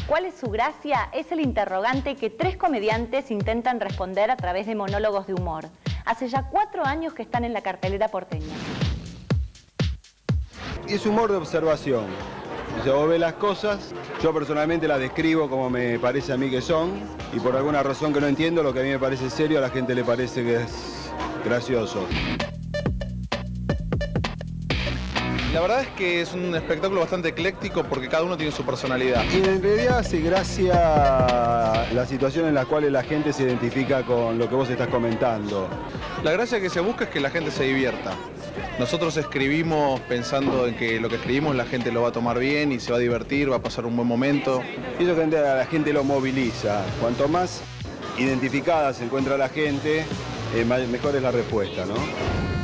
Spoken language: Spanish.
¿Cuál es su gracia? Es el interrogante que 3 comediantes intentan responder a través de monólogos de humor. Hace ya 4 años que están en la cartelera porteña. Es humor de observación. O sea, vos ves las cosas, yo personalmente las describo como me parece a mí que son, y por alguna razón que no entiendo, lo que a mí me parece serio, a la gente le parece que es gracioso. La verdad es que es un espectáculo bastante ecléctico porque cada uno tiene su personalidad. Y en realidad hace gracia la situación en la cual la gente se identifica con lo que vos estás comentando. La gracia que se busca es que la gente se divierta. Nosotros escribimos pensando en que lo que escribimos la gente lo va a tomar bien y se va a divertir, va a pasar un buen momento. Y eso a la gente lo moviliza. Cuanto más identificada se encuentra la gente, mejor es la respuesta, ¿no?